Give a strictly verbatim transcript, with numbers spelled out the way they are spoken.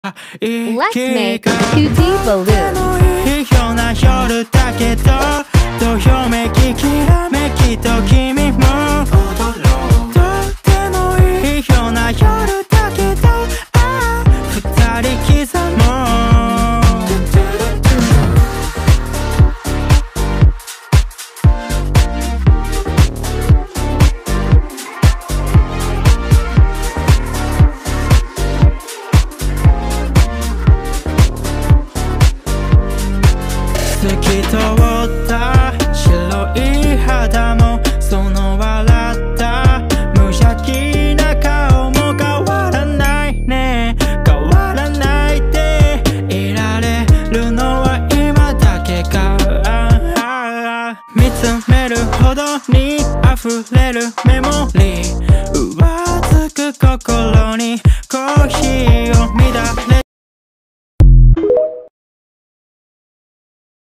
Let's make two D balloons. 微妙な夜だけどどよめききらめきと君も踊ろう。とってもいい微妙な夜だけどああ二人刻もう。透き通った白い肌もその笑った無邪気な顔も変わらないね。変わらないでいられるのは今だけか。見つめるほどに溢れるメモリー上ずく心にコーヒーを乱